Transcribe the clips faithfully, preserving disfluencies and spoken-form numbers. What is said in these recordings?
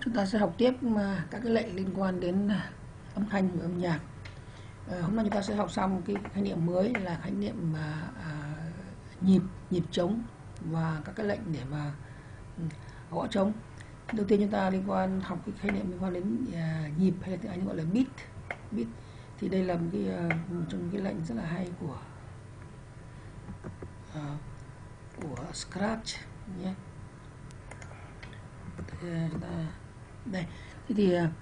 Chúng ta sẽ học tiếp các cái lệnh liên quan đến âm thanh và âm nhạc. À, hôm nay chúng ta sẽ học xong cái khái niệm mới là khái niệm mà à, nhịp, nhịp trống và các cái lệnh để mà gõ trống. Đầu tiên chúng ta liên quan học cái khái niệm liên quan đến à, nhịp, hay là tiếng Anh gọi là beat. Beat thì đây là một cái uh, một trong những cái lệnh rất là hay của uh, của Scratch nhé. Chúng ta đây thế thì uh,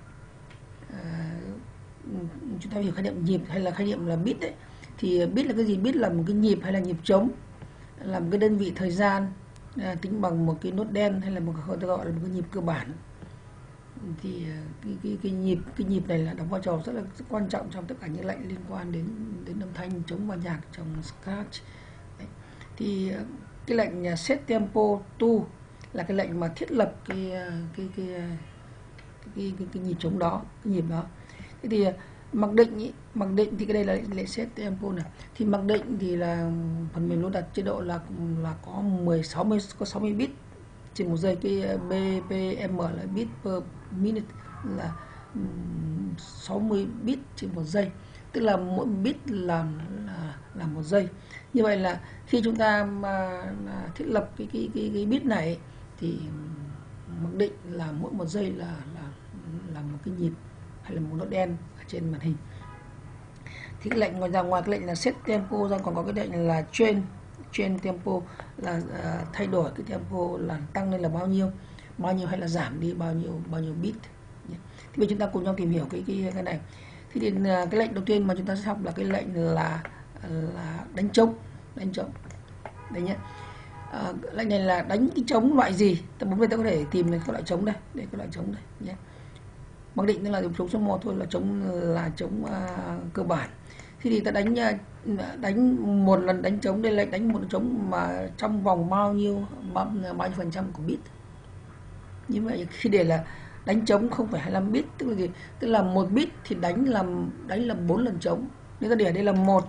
chúng ta hiểu khái niệm nhịp hay là khái niệm là beat đấy. Thì beat là cái gì? Beat là một cái nhịp hay là nhịp trống, là một cái đơn vị thời gian à, tính bằng một cái nốt đen, hay là một cái gọi là một cái nhịp cơ bản. Thì cái, cái, cái nhịp cái nhịp này là đóng vai trò rất là rất quan trọng trong tất cả những lệnh liên quan đến đến âm thanh, trống và nhạc trong Scratch. Đấy. Thì cái lệnh set tempo to là cái lệnh mà thiết lập cái cái cái cái, cái, cái, cái nhịp trống đó, cái nhịp đó. Thế thì mặc định ý, mặc định thì cái đây là lệnh set tempo này. Thì mặc định thì là phần mềm luôn đặt chế độ là là có mười sáu mươi có sáu mươi bit trên một giây. Cái bê pê em là bit per minute là sáu mươi bit trên một giây, tức là mỗi bit là là, là một giây. Như vậy là khi chúng ta mà thiết lập cái cái cái, cái bit này thì mặc định là mỗi một giây là là là một cái nhịp hay là một nốt đen ở trên màn hình. Thì cái lệnh ngoài ra, ngoài cái lệnh là set tempo ra, còn có cái lệnh là change change tempo là uh, thay đổi cái tempo là tăng lên là bao nhiêu bao nhiêu hay là giảm đi bao nhiêu bao nhiêu bit. Thì bây giờ chúng ta cùng nhau tìm hiểu cái cái cái này. Thì, thì uh, cái lệnh đầu tiên mà chúng ta sẽ học là cái lệnh là là đánh trống, đánh trống đây nhé. Uh, lệnh này là đánh cái trống loại gì? Ta bấm vào ta có thể tìm được các loại trống đây, đây các loại trống đây nhé. Mặc định là trống số một thôi, là trống là trống uh, cơ bản. Thì thì ta đánh uh, đánh một lần đánh trống, đây là đánh một trống mà trong vòng bao nhiêu bao, bao nhiêu phần trăm của bit. Như vậy khi để là đánh trống không phải hai mươi lăm bit, tức là gì? Tức là một bit thì đánh làm đánh là bốn lần trống. Nếu ta để ở đây là một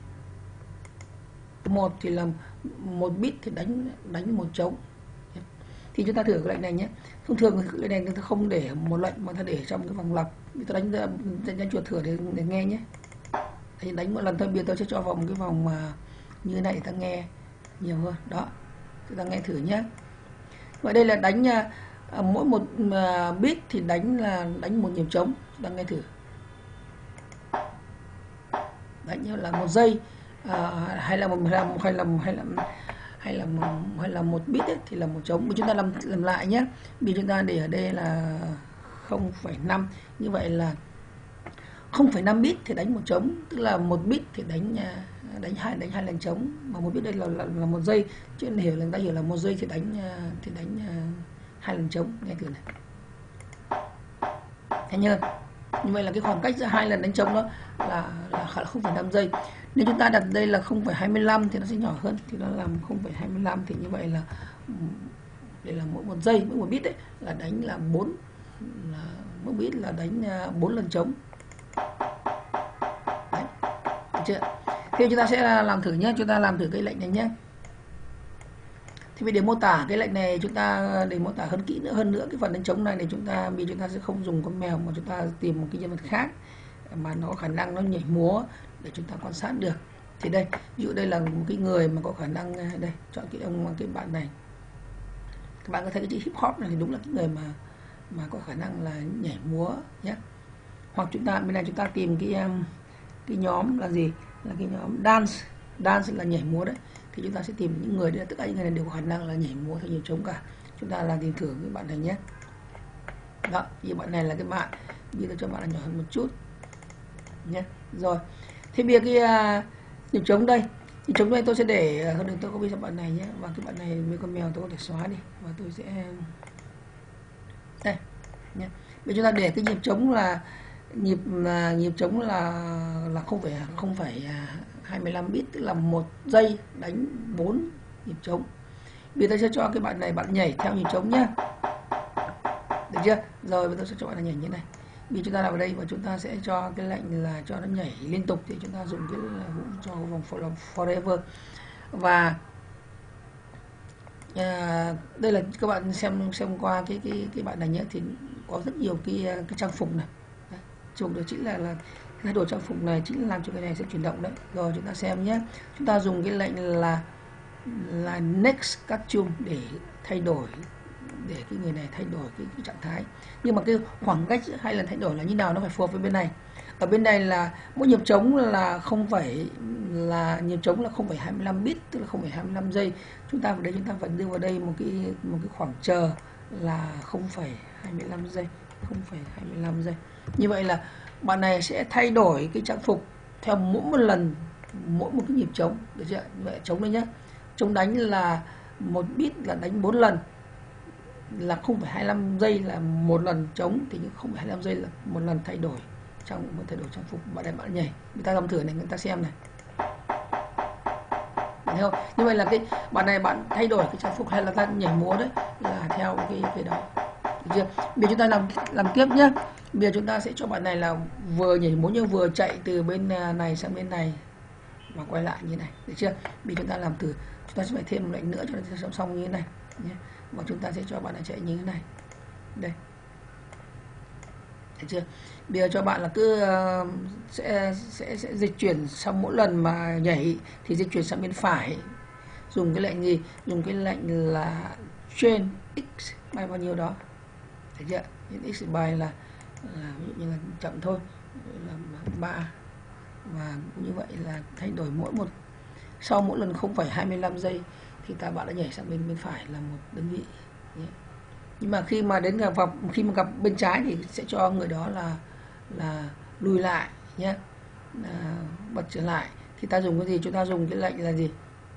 một thì là một bit thì đánh đánh một trống. Thì chúng ta thử cái lệnh này nhé. Thông thường cái lệnh này ta không để một lệnh mà ta để trong cái vòng lặp. Ta đánh đánh, đánh chuột thử để, để nghe nhé. Thì đánh một lần thôi, bây giờ tôi sẽ cho vào một cái vòng mà như thế này ta nghe nhiều hơn. Đó, chúng ta nghe thử nhé. Vậy đây là đánh uh, mỗi một uh, bit thì đánh là đánh một nhịp trống. Chúng ta nghe thử. Đánh là một giây uh, hay là một hay là hay là hay là hay là một, hay là một bit ấy, thì là một trống. Bây chúng ta làm làm lại nhé. Bây chúng ta để ở đây là không phẩy năm, như vậy là không phẩy năm bit thì đánh một trống, tức là một bit thì đánh đánh hai đánh hai lần trống, mà một bit đây là là, là một giây, chứ hiểu là người ta hiểu là một giây thì đánh thì đánh hai lần trống. Nghe thử này. Thấy chưa? Như vậy là cái khoảng cách giữa hai lần đánh trống đó là là không phẩy năm giây. Nếu chúng ta đặt đây là không phẩy hai mươi lăm thì nó sẽ nhỏ hơn, thì nó làm không phẩy hai mươi lăm, thì như vậy là đây là mỗi một giây, mỗi một bit đấy là đánh là bốn là mỗi bit là đánh bốn lần trống. Đấy. Được chưa? Thì chúng ta sẽ làm thử nhé, chúng ta làm thử cái lệnh này nhé. Thì để mô tả cái lệnh này, chúng ta để mô tả hơn kỹ nữa hơn nữa cái phần đánh trống này, thì chúng ta vì chúng ta sẽ không dùng con mèo mà chúng ta tìm một cái nhân vật khác mà nó có khả năng nó nhảy múa để chúng ta quan sát được. Thì đây, ví dụ đây là một cái người mà có khả năng, đây chọn cái ông cái bạn này, các bạn có thấy cái chữ hip hop này thì đúng là cái người mà mà có khả năng là nhảy múa nhé. Hoặc chúng ta bên này chúng ta tìm cái cái nhóm là gì, là cái nhóm dance, dance là nhảy múa đấy. Thì chúng ta sẽ tìm những người đấy, tất cả những người này đều có khả năng là nhảy múa theo nhịp trống cả. Chúng ta là tìm thử cái bạn này nhé. Đó, như bạn này là cái bạn, bây giờ cho bạn là nhỏ hơn một chút nhé. Rồi, thế bây giờ cái uh, nhịp trống đây, nhịp trống đây tôi sẽ để hơn nữa, tôi có biết cho bạn này nhé, và cái bạn này với con mèo tôi có thể xóa đi, và tôi sẽ đây nhé. Bây giờ chúng ta để cái nhịp trống là nhịp uh, nhịp trống là là không phải không phải hai mươi lăm bit, tức là một giây đánh bốn nhịp trống. Bây giờ tôi sẽ cho cái bạn này bạn nhảy theo nhịp trống nhé. Được chưa? Rồi bây giờ tôi sẽ cho bạn này nhảy như này. Bây giờ chúng ta làm ở đây và chúng ta sẽ cho cái lệnh là cho nó nhảy liên tục, thì chúng ta dùng cái cho vòng forever. Và À, đây là các bạn xem xem qua cái cái cái bạn này nhé, thì có rất nhiều cái cái trang phục này. Đấy, chụp được chính là là thay đổi trang phục này chính là làm cho cái này sẽ chuyển động đấy. Rồi chúng ta xem nhé. Chúng ta dùng cái lệnh là là next custom để thay đổi, để cái người này thay đổi cái, cái trạng thái. Nhưng mà cái khoảng cách giữa hai lần thay đổi là như nào nó phải phù hợp với bên này. Ở bên này là mỗi nhịp trống là không phải là nhịp trống là không phẩy hai mươi lăm bit, tức là không phẩy hai mươi lăm giây. Chúng ta vào đây chúng ta vẫn đưa vào đây một cái một cái khoảng chờ là không phẩy hai mươi lăm giây, không phẩy hai mươi lăm giây. Như vậy là bạn này sẽ thay đổi cái trang phục theo mỗi một lần, mỗi một cái nhịp trống, được chưa? Như vậy trống đây nhé. Trống đánh là một bit là đánh bốn lần, là không phẩy hai mươi lăm giây là một lần trống, thì những không phẩy hai mươi lăm giây là một lần thay đổi trong một thay đổi trang phục. Bạn này bạn nhảy, người ta làm thử này, người ta xem này, thấy không? Như vậy là cái bạn này bạn thay đổi cái trang phục hay là ta nhảy múa đấy là theo cái cái đó, được chưa? Bây giờ chúng ta làm làm tiếp nhé. Bây giờ chúng ta sẽ cho bạn này là vừa nhảy múa nhưng vừa chạy từ bên này sang bên này và quay lại như này, được chưa? Bây giờ chúng ta làm thử, chúng ta sẽ phải thêm một lệnh nữa cho nó xong xong như thế này nhé. Và chúng ta sẽ cho bạn này chạy như thế này, đây, thấy chưa? Bây giờ cho bạn là cứ uh, sẽ, sẽ sẽ dịch chuyển sau mỗi lần mà nhảy thì dịch chuyển sang bên phải, dùng cái lệnh gì? Dùng cái lệnh là change x by bao nhiêu đó, thấy chưa? X by là, là ví dụ như là chậm thôi là ba, và như vậy là thay đổi mỗi một sau mỗi lần không phẩy hai mươi lăm giây thì ta bạn đã nhảy sang bên bên phải là một đơn vị nhé. Nhưng mà khi mà đến gặp khi mà gặp bên trái thì sẽ cho người đó là là lùi lại nhé, à, bật trở lại. Thì ta dùng cái gì? Chúng ta dùng cái lệnh là gì?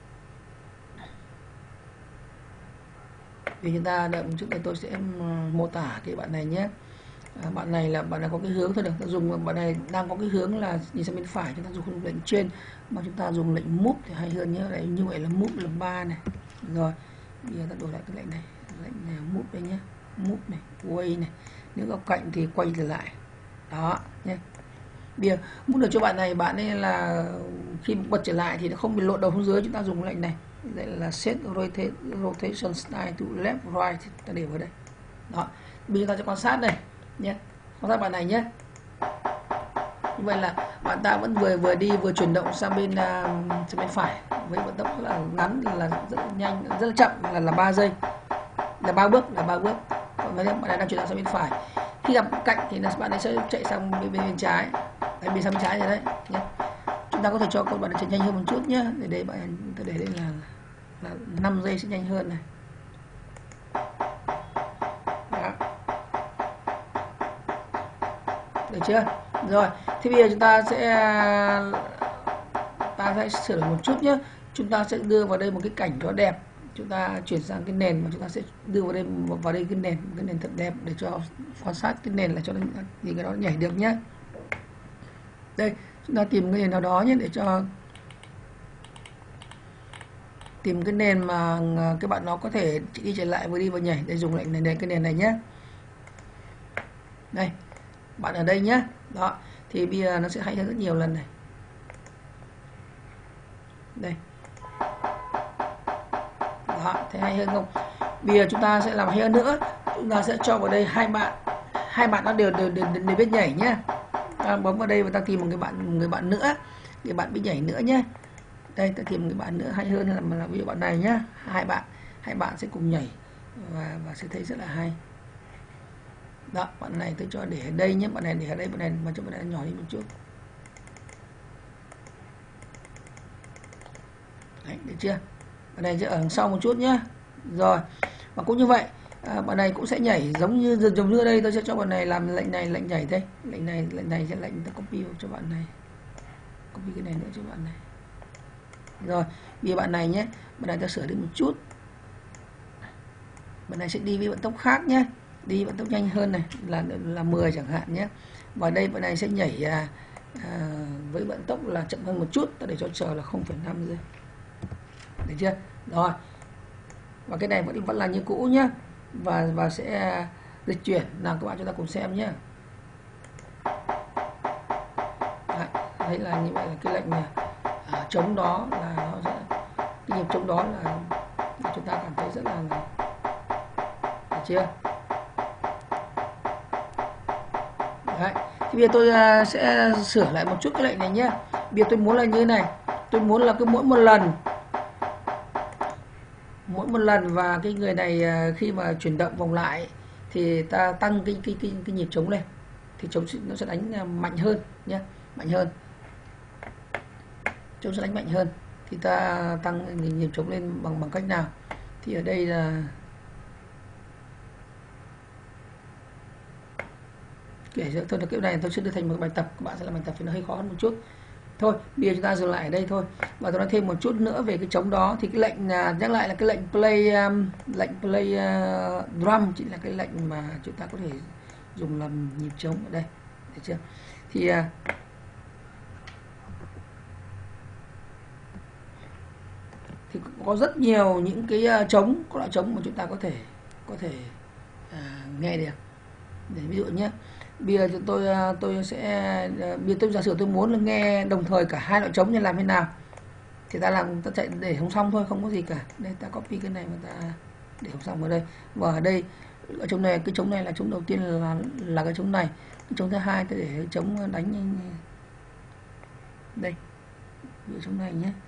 Vì chúng ta đợi một chút này, tôi sẽ mô tả cái bạn này nhé. À, bạn này là bạn này có cái hướng thôi, được ta dùng bạn này đang có cái hướng là nhìn sang bên phải, chúng ta dùng lệnh trên, mà chúng ta dùng lệnh move thì hay hơn nhé. Đấy, như vậy là move là ba này. Rồi bây giờ ta đổi lại cái lệnh này, lệnh này move đây nhé, move này, quay này, nếu góc cạnh thì quay trở lại đó nhé. Bây giờ muốn được cho bạn này, bạn ấy là khi bật trở lại thì nó không bị lộn đầu xuống dưới, chúng ta dùng lệnh này, đây là set rotate, rotation style to left right, ta để vào đây đó. Bây giờ ta sẽ quan sát này nhé, quan sát bạn này nhé. Như vậy là bạn ta vẫn vừa vừa đi vừa chuyển động sang bên uh, sang bên phải với vận tốc rất là ngắn, là rất là nhanh, rất là chậm, là là ba giây, là ba bước, là ba bước. Còn bạn này đang chuyển động sang bên phải, khi gặp cạnh thì bạn ấy sẽ chạy sang bên bên, bên trái, đấy, bên sang bên trái rồi đấy nhé. Chúng ta có thể cho các bạn chạy nhanh hơn một chút nhé, để đây bạn ta để đây là là năm giây sẽ nhanh hơn này. Đó. Được chưa? Rồi, thì bây giờ chúng ta sẽ ta sẽ sửa đổi một chút nhé. Chúng ta sẽ đưa vào đây một cái cảnh đó đẹp. Chúng ta chuyển sang cái nền mà chúng ta sẽ đưa vào đây vào đây cái nền, cái nền thật đẹp để cho quan sát cái nền là cho nó thì cái đó nhảy được nhé. Đây, chúng ta tìm cái nền nào đó nhé, để cho tìm cái nền mà các bạn nó có thể đi trở lại vừa đi vừa nhảy, để dùng lệnh này, này cái nền này nhé. Đây, bạn ở đây nhé. Đó, thì bây giờ nó sẽ hay hơn rất nhiều lần này. Đây. Đó, thấy hay hơn không? Bây giờ chúng ta sẽ làm hay hơn nữa. Chúng ta sẽ cho vào đây hai bạn. Hai bạn nó đều đều đều, đều biết nhảy nhé. Ta bấm vào đây và ta tìm một người bạn một người bạn nữa. Người bạn biết nhảy nữa nhé. Đây, ta tìm một người bạn nữa hay hơn là, là ví dụ bạn này nhé. Hai bạn, hai bạn sẽ cùng nhảy và và sẽ thấy rất là hay. Đó, bạn này tôi cho để ở đây nhé, bạn này để ở đây, bạn này mà cho bạn này nhỏ đi một chút. Đấy, được chưa? Bạn này sẽ ở đằng sau một chút nhé. Rồi, và cũng như vậy, à, bạn này cũng sẽ nhảy giống như giống như đây. Tôi sẽ cho bạn này làm lệnh này, lệnh nhảy đây, lệnh này, lệnh này sẽ lệnh ta copy cho bạn này, copy cái này nữa cho bạn này. Rồi, bây giờ bạn này nhé, bạn này ta sửa đi một chút. Bạn này sẽ đi với vận tốc khác nhé, đi vận tốc nhanh hơn này, là là mười chẳng hạn nhé. Và đây bạn này sẽ nhảy à, à, với vận tốc là chậm hơn một chút, ta để cho chờ là không phẩy năm giây. Được chưa? Rồi. Và cái này vẫn vẫn là như cũ nhé. Và và sẽ dịch chuyển, nào các bạn chúng ta cùng xem nhé. Đấy, đấy là như vậy là cái lệnh này, à, chống đó là nó sẽ, cái nhịp chống đó là chúng ta cảm thấy rất là, được chưa? Đấy. Thì bây giờ tôi uh, sẽ sửa lại một chút cái lệnh này nhé. Bây giờ tôi muốn là như thế này, tôi muốn là cứ mỗi một lần mỗi một lần và cái người này uh, khi mà chuyển động vòng lại thì ta tăng cái cái cái, cái nhịp trống lên, thì trống nó sẽ đánh uh, mạnh hơn nhé, mạnh hơn, trống sẽ đánh mạnh hơn. Thì ta tăng nhịp trống lên bằng bằng cách nào? Thì ở đây là kể cho tôi là kiểu này tôi sẽ đưa thành một bài tập, các bạn sẽ làm bài tập thì nó hơi khó hơn một chút. Thôi bây giờ chúng ta dừng lại ở đây thôi, và tôi nói thêm một chút nữa về cái trống đó. Thì cái lệnh uh, nhắc lại là cái lệnh play um, lệnh play uh, drum chính là cái lệnh mà chúng ta có thể dùng làm nhịp trống ở đây, được chưa? Thì uh, thì có rất nhiều những cái uh, trống, có loại trống mà chúng ta có thể có thể uh, nghe được. Để ví dụ nhé, bây giờ tôi tôi sẽ bây giờ tôi giả sử tôi muốn là nghe đồng thời cả hai loại trống, như làm thế nào? Thì ta làm, ta chạy để không xong thôi, không có gì cả. Đây ta copy cái này mà ta để không xong ở đây, và ở đây ở trống này, cái trống này là trống đầu tiên là là cái trống này, cái trống thứ hai ta để trống đánh đây, cái trống này nhé,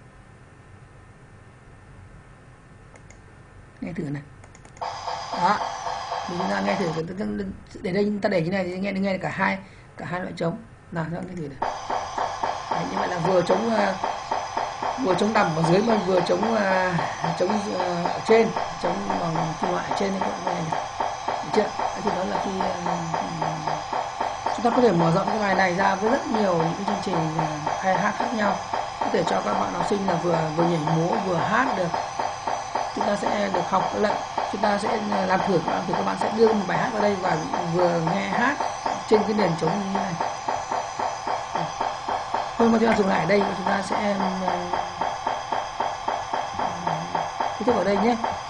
nghe thử này. Đó, mình chúng ta nghe thử, để đây ta để như này thì nghe nghe cả hai cả hai loại trống. Nào chúng ta nghe thử này. Đấy, như vậy là vừa trống uh, vừa trống nằm ở dưới mà vừa trống uh, trống uh, ở trên, trống bằng kim loại ở trên này, các bạn nghe này, được chưa? Đấy, thì đó là khi uh, chúng ta có thể mở rộng cái bài này ra với rất nhiều những cái chương trình uh, hay hát khác nhau, có thể cho các bạn học sinh là vừa vừa nhảy múa vừa hát được. Chúng ta sẽ được học cái lệnh, chúng ta sẽ làm thử làm thử các bạn sẽ đưa một bài hát vào đây và vừa nghe hát trên cái nền trống như thế này. Thôi mà chúng ta dừng lại ở đây và chúng ta sẽ kết thúc ở đây nhé.